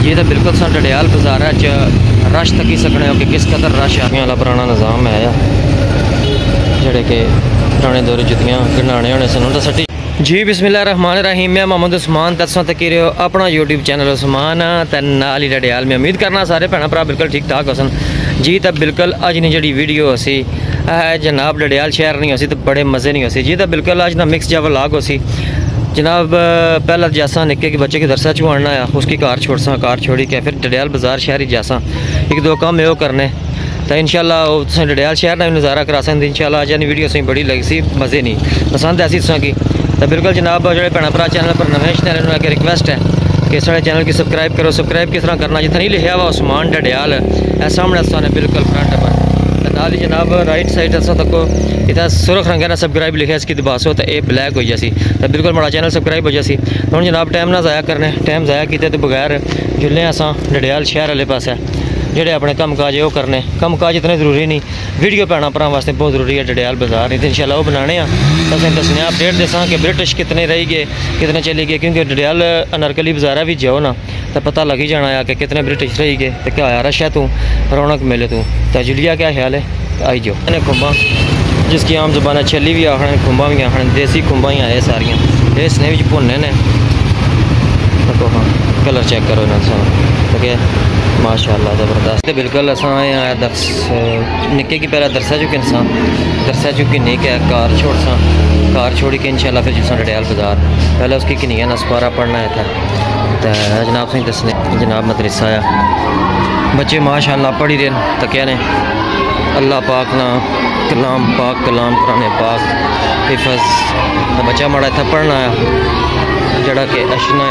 ये तो बिल्कुल सा डडियाल बाजार रश तक ही सकने हो कि किस कदर रश आगे वाला पुराना निज़ाम है जेड़े के पुराने दौर जुतियाँ गंढाने होने सन उन्हें सट्टी जी। बिस्मिल्लाहिर्रहमानिर्रहीम। मैं मोहम्मद उस्मान तत्सों तक रहे हो अपना यूट्यूब चैनल उस्मान ते नाल ही डडियाल में उम्मीद करना सारे भैन भरा बिल्कुल ठीक ठाक हो सन जी। तो बिल्कुल अज नहीं जी वीडियो असी जनाब डडियाल शहर नहीं हो तो बड़े मज़े नहीं हो जी। तो बिल्कुल अज ना मिक्स जब लाग हो जनाब पहला जैसा निक्के के बच्चे के दरसा चुआना आया उसकी कार छोड़सा कार छोड़ी के फिर डडियाल बाजार शहर जैसा एक दो काम है वो करने तो इंशाल्लाह डडियाल शहर का भी नज़ारा करा सकते इंशाल्लाह। अज नी वीडियो बड़ी लगी सी मज़े नहीं पसंद ऐसी तुसा की तो बिल्कुल जनाब जो भैन भरा चैनल पर नवे चैनल अगर रिक्वेस्ट है कि साढ़े चैनल की सब्सक्राइब करो। सब्सक्राइब किस तरह करना जितना नहीं लिखा हुआ उस्मान डडियाल सामने ने बिल्कुल फ्रंट पर नाल ही जनाब राइट साइड असा तक इतना सुरख रंग ना सब्सक्राइब लिखा इसकी दबासो तो ये ब्लैक हो जासी तो बिल्कुल बड़ा चैनल सब्सक्राइब हो जासी। हम जनाब टाइम ना ज़ाया करने टाइम ज़ाया किए तो बगैर जुल्ले असा डडियाल शहर वाले पास जेडे अपने कम काज वो करने कम काज इतने जरूरी नहीं वीडियो भैन भरा वास्ते बहुत जरूरी है डडियाल बाजार नहीं तो इंशाल्लाह वो बनाने असें दसने अपडेट दसा कि ब्रिटिश कितने रही गए कितने चले गए क्योंकि डडियाल अनारकली बाजारा भी जाओ ना तो पता लग ही जाना है कि कितने ब्रिटिश रही गए तो क्या आया रश है तू रौनक मेले तू तो जुलिया क्या ख्याल है आई जाओ इन्हें खुम्बा जिसकी आम जुबान छली भी आखने खुम्बा भी आखने देसी खुम्बा ही आए सारियाँ इसने भी भुनने ने तो हाँ कलर चेक करो इन्होंने तो माशाअल्लाह ज़बरदस्त। बिल्कुल असा दर्स निक्के की पहला दरसा चुके इंसान दरसा चुकी नहीं क्या कार छोड़ सा कार छोड़ी के इंशाल्लाह फिर जिस डडियाल बाजार पहले उसकी किनिया नसपारा पढ़ना है था तो जनाब से दसने जनाब मदरसा आया बच्चे माशाअल्लाह पढ़ी रहे तो क्या ने अल्लाह पाक ना कलाम पाक कलाम कुरान पाक हिफज तो बच्चा माड़ा इतना पढ़ना आया जड़ा के अशना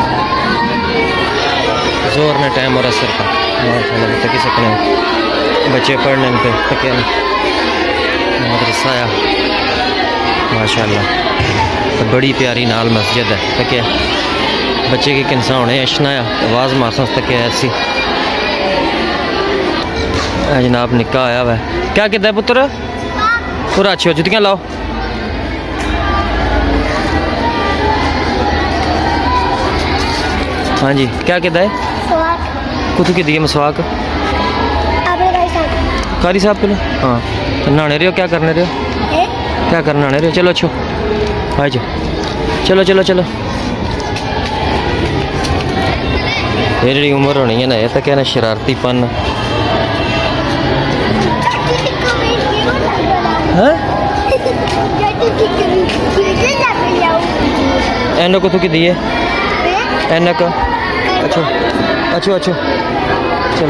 जोर ने टाइम और असर का माशाअल्लाह तक सकने बच्चे पढ़ने पे तक मदरसा आया माशाअल्लाह तो बड़ी प्यारी नाल मस्जिद है तक बच्चे के किनसा होने अशना आवाज़ मारसा तक ऐसी जनाब निक्का आया हुआ क्या कहता है पुत्र पूरा अच्छी हो जुतियाँ लाओ हाँ जी क्या कहता है कुछ की दिए मसवाक कारी साहब के लिए हाँ तो नहाने रहे हो क्या करने रहे हो क्या करने नहाने रहे हो चलो अच्छो आ जाओ चलो चलो चलो ये जी उम्र होनी है ना ये तो कहना शरारतीपन एनो को तो की दिए एनक अच्छो अच्छो अच्छो चलो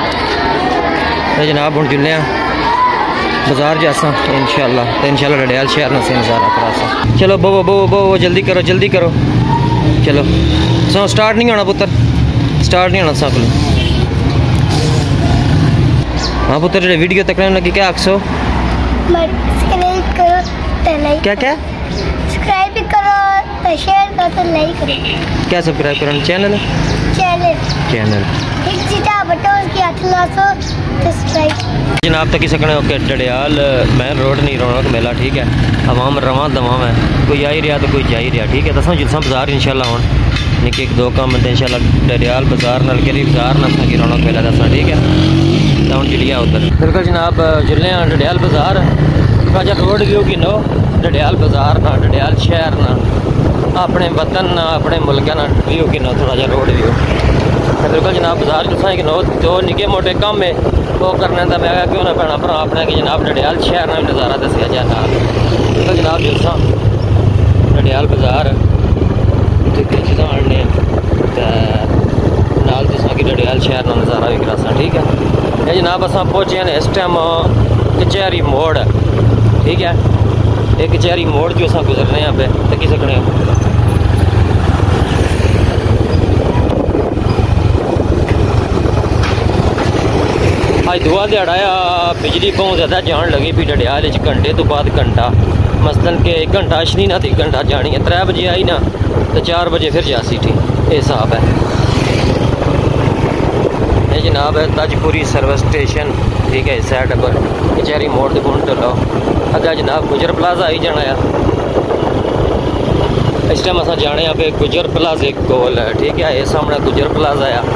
जनाब हम जुल्ले बाजार जैसा इंशाल्लाह तो इंशाल्लाह डडियाल शहर न से नज़ारा करा चलो बो बो बो जल्दी करो चलो सो स्टार्ट नहीं होना पुत्र स्टार्ट नहीं होना सब हाँ पुत्र जो वीडियो तकने लगी क्या आखसो क्या क्या सब्सक्राइब भी करो तो शेयर करो तो लाइक करो क्या सब्सक्राइब करो चैनल एक चीटा बटो उसकी हाथ लासो सब्सक्राइब जनाब तक ही सकने ओके डडियाल मेन रोड नहीं रौनक मेला ठीक है अवाम रवां दवाम है कोई आ ही रहा तो कोई जा ही रहा ठीक है दसा जुलसा बाजार इंशाल्लाह हूँ निके एक दो काम बनते इंशाल्लाह डडियाल बाजार नलकेरी बाजार नसा की रौनक मेला दसा ठीक है तो हम जुलिया उधर बिल्कुल जनाब जुल्ले डडियाल बाजार राजा रोड व्यू की नो डडियाल बाजार ना डडियाल शहर ना अपने वतन ना अपने मुल्क ना व्यू की नो थोड़ा जहा रोड व्यू बिल्कुल जनाब बाजार जो कि नो दो निके मोटे कम है वो करने का मैं क्यों ना भैन भरा अपने कि जनाब डडियाल शहर ना नज़ारा दसिया जाए ना तो जनाब जिसा डडियाल बाजार चीज़ा आने नाल जिस कि डडियाल शहर ना नज़ारा भी करा ठीक है ये जनाब अस पहुँचे हैं इस टाइम कचहरी मोड़ ठीक है एक कचहरी मोड़ जो अस गुजर रहे हैं पे तकी सकने अज दुआ दिहाड़ा बिजली बहुत ज़्यादा जान लगी भी डडियाल घंटे तो बाद घंटा मसलन के 1 घंटा अशनी ना तो 1 घंटा जानी है 3 बजे आई ना तो 4 बजे फिर जासी ठीक ये हिसाब है ये जनाब है ताजपुरी सर्विस स्टेशन ठीक है इस साइड पर कचहरी मोड़ के गुण लो अगर जनाब गुजर प्लाजा आई जाना है इस टाइम अस जाने यहाँ पे गुजर प्लाजे कोल है, ठीक है, ये सामने गुजर प्लाजा है।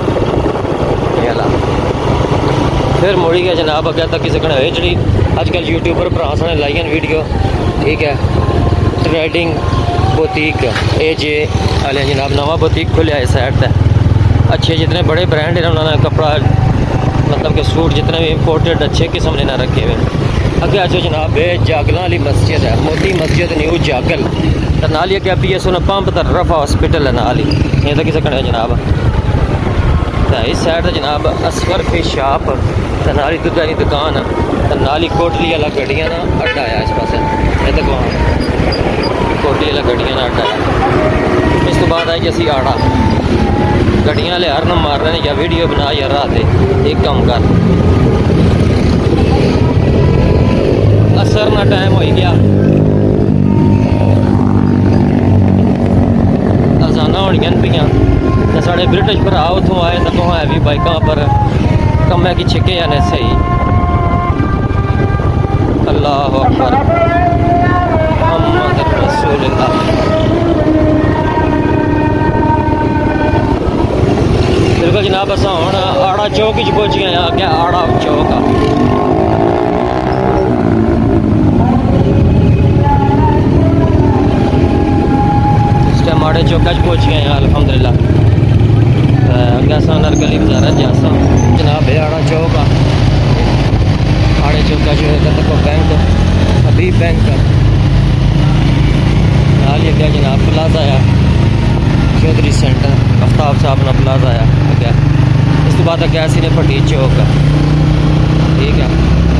फिर मुड़ी गया जनाब अगर तक किसी कने जी अजकल यूट्यूबर भरा साने लाइए वीडियो, ठीक है, ट्रेडिंग बुटीक AJ वाले जनाब नवा बुटीक खुलिया इस साइड पर। अच्छे जितने बड़े ब्रांड हैं उन्होंने कपड़ा मतलब कि सूट जितने भी इम्पोर्टेड अच्छे किस्म ने ना रखे हुए। अगे अच्छो जनाब ये जागल वाली मस्जिद है, मोटी मस्जिद न्यू जागल, तो नाल ही अगे PSO पंप तो रफा हॉस्पिटल है नाल ही, ये तो किसी कने जनाब। तो इस साइड जनाब असगर फिश शॉप, तो नाल ही दुधा की दुकान, तो नाल ही कोटली वाला गड्डियां का अड्डा आया इस पास, ये तक वहाँ कोटली वाला गड्डियां का अड्डा है। इस तो बाद आई असी आड़ा गड्डियां ले हर न मार रहे हैं या वीडियो बना या रात एक काम कर। असर ना टाइम हो गया, अजाना होनियां पियां, तो साढ़े ब्रिटिश भरा उतों आए तो कौन है भी बाइकों पर कम की छिके जाने सही। अल्लाह अकबर मुहम्मद रसूलुल्लाह। बिल्कुल जनाब अस हम आड़ा चौक पहुँच गए हैं, अगे आड़ा चौक आ। इस टाइम आड़े चौक पहुँच गए हैं अल्हम्दुलिल्लाह। अगे अस नरगली बाजार जासा जनाब ये आड़ा चौक आ। आड़े चौक जो है तो बैंक अभी बैंक नाल ही अगे जनाब प्लाजा आया चौधरी सेंटर आफ्ताब साहब ना प्लाजा आया अगे। इस तो बाद अगे असी ने भट्टी चौक, ठीक है।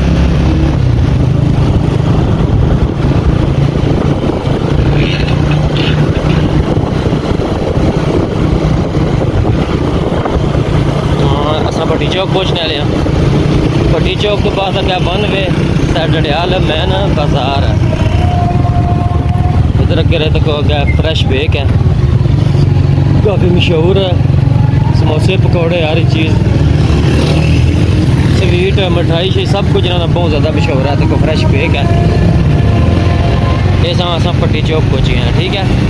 असा भट्टी चौक पहुँचने वाले हैं। भट्टी चौक तो बाद अगे 1 वे डडियाल मैन बाजार है, इधर अगे रहे तो अगे फ्रेश बेक है, काफ़ी मशहूर है। समोसे पकौड़े हर चीज़ स्वीट मिठाई शी सब कुछ ना बहुत ज़्यादा मशहूर है। तो फ्रेश बेक है। ये अस भट्टी चौक पहुँचे हैं, ठीक है।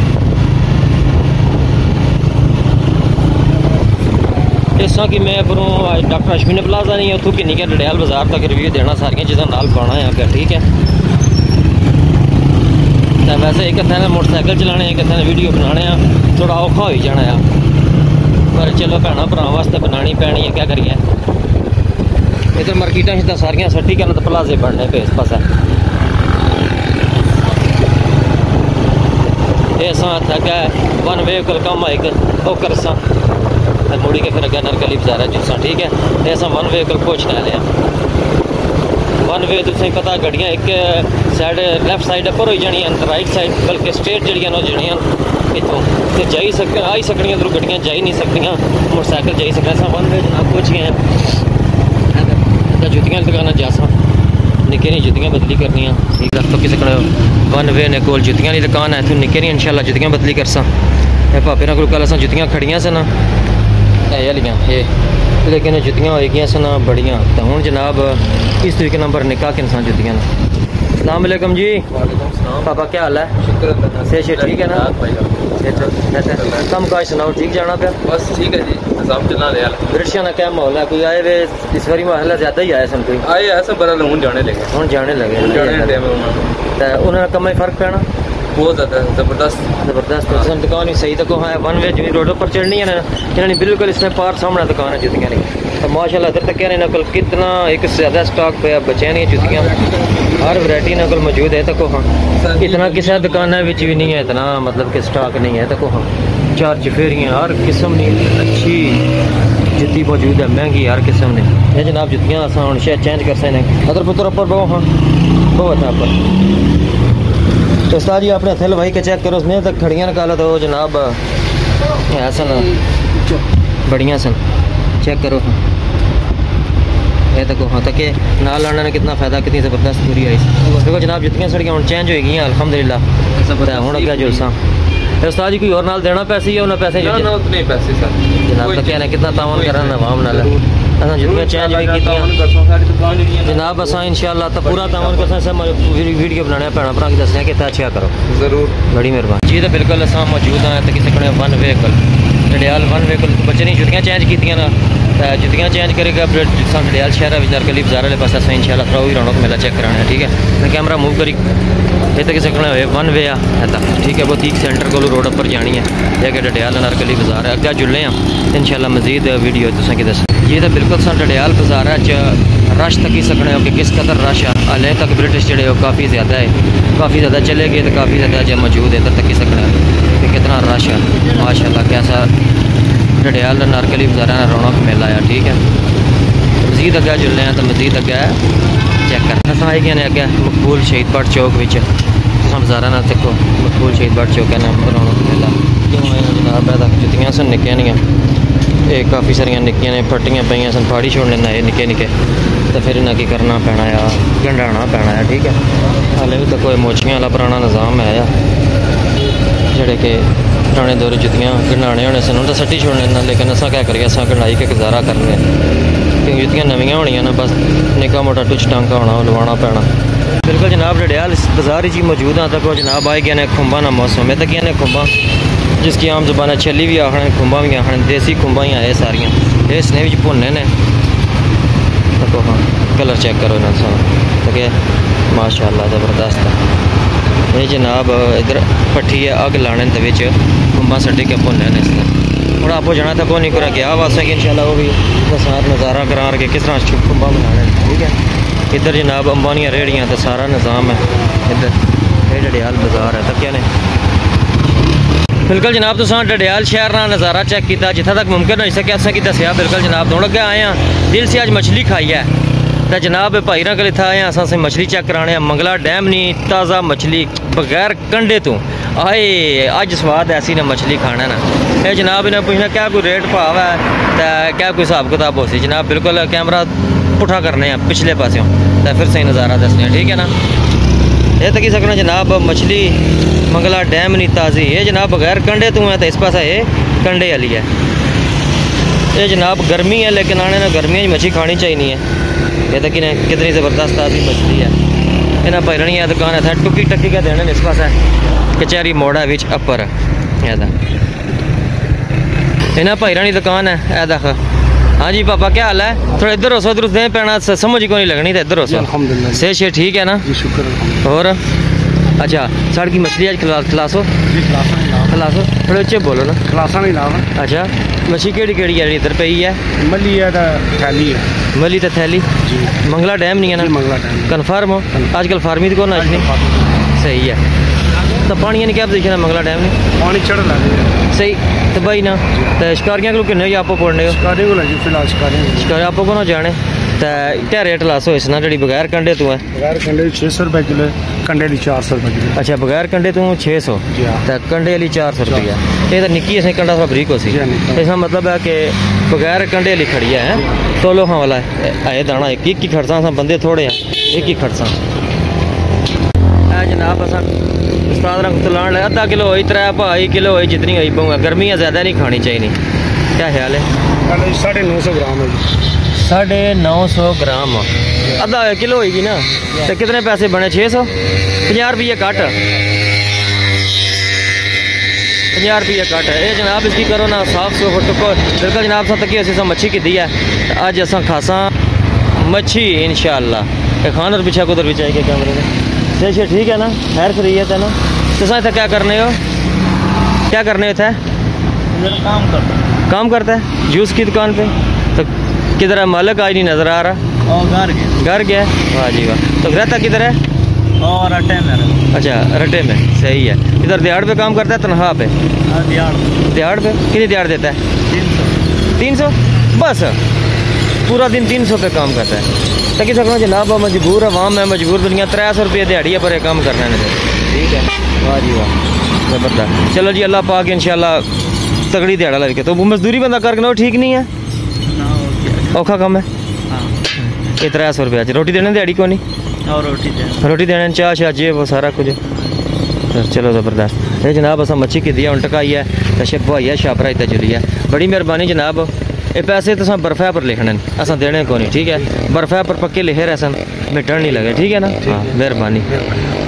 इस कि मैं परों डॉक्टर अश्विनी प्लाजा नहीं है उतों कि नहीं डडियाल बाजार तक रिव्यू देना, सारिया चीज़ों नाल पाना है अगर, ठीक है। तो वैसे एक हथे मोटरसाइकिल चलाने, एक हथे वीडियो बनाने थोड़ा औखा हो जाना है, पर चलो भैन भरा वास्ते बनानी पैनी है, क्या करिए। इधर मार्केटा शिता सारिया सट्टी करना तो प्लाजे बनने पे इस पास ये अगे 1 वे कम एक वो करसा मुड़ी के फिर अगर नरगली बाजार है जिसा, ठीक है। ये अस 1 वे पहुँचने वाले हैं। 1 वे तुसें पता गड्डियाँ एक साइड लैफ्ट साइड पर हो जानियां, राइट साइड बल्कि स्ट्रेट जड़ियां हो जानियां इतों तो जाई सक आई सकनियां, इधरों गड्डियां जाई नहीं सकदियां, मोटरसाइकिल जाई सकना। अस 1 वे जनाब पहुँच गए हैं। जुतियां दुकान जासा निक्के नहीं जुतियां बदली करनियां, ठीक है। तो किसी को 1 वे ने कोल जुतियां की दुकान है, इतों निक्के नहीं इंशाल्लाह जुतियां बदली करसा। भापे ना कोल कल अस जुतियां खड़ियां सन लियाँ ये, लेकिन जुतियां हो गई सन बड़ियाँ। तो हूँ जनाब इस तरीके नंबर निकाह के इंसान जुतियां। अस्सलाम वालेकुम जी। पापा क्या हाल है? से ठीक है ना? कम काज सुनाओ, ठीक जाना पे? बस ठीक है जी, निजाम चलना रहा है। ब्रिटिशा का क्या माहौल है? कोई आए वे इस बारी माहौल ज़्यादा ही आया सन? कोई आए ऐसा बड़ा हूँ जाने लगे, हूँ जाने लगे उन्होंने कम फर्क पैना बहुत ज़्यादा ज़बरदस्त। तो दुकान ही सही, तो कहाँ है 1 वे जो रोड पर चढ़नी है ना, इन्होंने बिल्कुल इसमें पार सामने दुकान है जुतियां की। तो माशाल्लाह इधर तक कह रहे हैं कितना एक से ज़्यादा स्टॉक पे बचे नहीं जुतियां, हर वैरायटी इन्होंने को मौजूद है। तो कहाँ इतना किसी दुकान भी नहीं है, इतना मतलब कि स्टॉक नहीं है। तो कहाँ 4 चफेरियाँ हर किस्म की अच्छी जुत्ती मौजूद है, महंगी हर किस्म ने। ये जनाब जुतियां अस हम शायद चेंज कर सकते हैं। अदर पुत्र ऊपर बहु हाँ बहुत है ऊपर। तो उस्ताद जी अपने हथे भाई के चेक करो, उसमें तक खड़ियाँ निकालो तो जनाब है सन बढ़िया सन, चेक करो। ये तक हाँ तक नाल आने ने कितना फ़ायदा, कितनी ज़बरदस्त पूरी आई। देखो जनाब जुतियाँ सड़ियाँ हम चेंज हो गई अल्हम्दुलिल्लाह। हूँ अगर जुलसा उस्ताद जी कोई और नाल देना पैसे या उन्हें पैसे नहीं पैसे सर जनाब तो कह रहे कितना तावन करना आवाम नाल। असां जुतियां चेंज भी कीतियां जनाब। असां इंशाअल्लाह तो पूरा तावन कर सब वीडियो बनाने भैन भरा की दसने कि अच्छा करो जरूर। बड़ी मेहरबानी जी। तो बिल्कुल असां मौजूद हैं तो किसी को one vehicle Dadyal one vehicle बच्चे ने जुतियां चेंज कीतियां ना जुतियां चेंज करेगा डडियाल शहर नरकली बाजार वाले पास असें इंशाअल्लाह थोड़ा भी रौनक मेला चेक कराना है। ठीक है मैं कैमरा मूव करी ये तक सकना हो वन वे है ठीक है। बुटीक सेंटर को रोड पर जानी है लेकिन डडियाल नरकली बाजार है अगर जुड़े हैं इंशाअल्लाह मजीद वीडियो तुसें कि दस जी। तो बिल्कुल सा डडियाल बाजार रश तक ही सकने हो कि किस कदर रश है। हाले तक ब्रिटिश जोड़े हो काफ़ी ज़्यादा है काफ़ी ज़्यादा चले गए तो काफ़ी ज़्यादा जो मौजूद है इधर तक ही सकना कि कितना रश है माशाल्लाह। कैसा डडियाल नरकली बाजार रौनक मेला है। ठीक है मजीद अगर जुड़े हैं तो मजीद अगर चेक कर अस आई गए अगर मकबूल शहीद भट्ट चौक में बाजारा ना देखो मकबूल शहीद भट्ट चौक है रौनक मेला क्यों आए जनाब। तक जुतियां सन निक्कियां नियां ये काफ़ी सारिया निक्कियां ने फट्टियां पईयां सन फाड़ी छोड़ने ना निक्के निक्के तो फिर इन्हें की करना पैना आ गंढाना पैना है। ठीक है हाले भी तो कोई मोचियां वाला पुराना निज़ाम है जोड़े कि पुराने दौर जुतियां गंढाने होने सन तो सट्टी छोड़ने ना लेकिन असा क्या करिए असा गंढाई के गुजारा करने क्योंकि जुतियां नवियां होनियां ना बस निक्का मोटा टुच टांका होना लवाना पैना। बिल्कुल जनाब डडियाल बाजार ही मौजूद हाँ तक जनाब आए गए खुंबा ना मौसम है तो क्या खुंबा जिसकी आम जुबान है छली भी आखने खुंबा भी आखने देसी खुंबा ही आए सारियाँ ये स्ने भी भुनने ने तो हाँ कलर चेक करो ना तो क्या माशाल्लाह ज़बरदस्त है ये जनाब। इधर पट्ठी है अग लाने के खुंबा सटी के भुनने ने इसने थोड़ा आपको जाना था कौन नहीं करा गया वास्ते कि इंशाल्लाह वो भी सारा नज़ारा करा के किस तरह खुंबा बनाने। ठीक है इधर जनाब अंबानियाँ रेहड़ियाँ तो सारा निज़ाम है इधर ये डडियाल बाजार है तो क्या नहीं। बिल्कुल जनाब तो डडियाल शहर का नज़ारा चेक किया जितना तक मुमकिन हो सके असें कि दसिया। बिल्कुल जनाब दौड़ अगे आए हैं दिल से अज मछली खाई है तो जनाब भाई कल इतना आए हैं असें मछली चेक कराने मंगला डैम नहीं ताज़ा मछली बगैर कंडे तो आए अज स्वाद ऐसी ने मछली खाना ना ये जनाब इन्हें पूछना क्या कोई रेट भाव है तो क्या कोई हिसाब किताब हो सी जनाब। बिल्कुल कैमरा पुठा करने हैं पिछले पासों तो फिर सही नज़ारा दसने। ठीक है ना ये तक ही सकना जनाब मछली मंगला डैम नहीं ताज़ी ये जनाब बगैर कंडे तो है तो इस पास ये कंडे वाली है ये जनाब गर्मी है लेकिन आने ना गर्मियों में मछली खानी चाहिए है। ये तक कितनी ज़बरदस्त ताज़ी मछली है इन्हें भरनी है दुकान है टुकी टक्की का देने इस पास है कचहरी मोड़ा बिच अपर इन्हें भरनी दुकान है ए देख। हाँ जी पापा क्या हाल है थोड़ा इधर हो उधर दे पैना समझ ही कोई लगनी तो इधर हो सही शे ठीक है ना और अच्छा सड़की मछली आज खिलासो खिलासो थोड़े उच्चे बोलो ना खलासा नहीं लावा। अच्छा मछली केड़ी केड़ी है इधर पे है मली है थैली है मली तो थैली मंगला डैम नहीं है ना मंगला डैम कन्फर्म हो आजकल फार्मी तो कौन आज सही है तो पानी क्या पोजिशन है मंगला डैम में पानी चढ़ लगे सही तो भाई ना तो शिकारियाँ को किन्ने आप पढ़ने शिकारी को लगी फिलहाल शिकारी आप को जाने तो क्या रेट लास हो इसना जी बगैर कंडे तू है बगैर कंडे 600 रुपये किलो कंडे 400 रुपये किलो। अच्छा बगैर कंडे तू 600 तो कंडे वाली 400 रुपया ये तो निक्की असें कंडा थोड़ा बरीक हो सी इसका मतलब है कि बगैर कंडे वाली खड़ी है तो लोहा वाला है दाना एक ही खड़सा अस बंदे थोड़े हैं एक ही खड़सा जनाब अस उस्ताद रंग तो लाने अद्धा किलो हुई 3 भाई किलो हुई जितनी हुई पाऊँगा गर्मियाँ ज़्यादा नहीं खानी चाहिए क्या ख्याल है 950 ग्राम है 950 ग्राम आधा किलो होगी ना तो कितने पैसे बने 600 50 रुपये कट 50 रुपये कट है ये जनाब इसकी करो ना साफ सौ टुको बिल्कुल जनाब सा तकी अस मच्छी की दी है अज अस खासा मच्छी इंशाअल्लाह खान और पीछा कुदर भी चाहिए कैमरे में सही ठीक है ना खैर खरीत है ना तो इतना क्या करने हो क्या करने थे काम करता है जूस की दुकान पे तो किधर है मालिक आज नहीं नज़र आ रहा घर गया वाह जी वाह तो रहता किधर है और रटे में अच्छा रटे में सही है इधर दिहाड़ पे काम करता है तनख्वाह पे दिहाड़ पे कितनी दिहाड़ देता है 300 बस पूरा दिन 300 पे काम करता है ताकि सकना जनाब मजबूर आवाम है मजबूर दुनिया 300 रुपये दिहाड़ी पर काम करना है ठीक है वाह जी वाह ज़बरदस्त चलो जी अल्लाह पाक इंशाल्लाह तगड़ी दिहाड़ा लग के तो मजदूरी बंदा करना ठीक नहीं है औखा कम है ये 300 रुपये रोटी देने दिहाड़ी को नहीं और रोटी देने चाह शाह जे वो सारा कुछ चलो ज़बरदस्त ये जनाब असा मच्छी की दिया उन टकाई है तो शेफ भाई है शापरा इतना जुली है बड़ी मेहरबानी जनाब ये पैसे तो बर्फा पर लिखने असा देने को नहीं, ठीक है। बर्फा पर पक्के लिखे रहे सन, मिटन नहीं लगे, ठीक है ना। हाँ, मेहरबानी।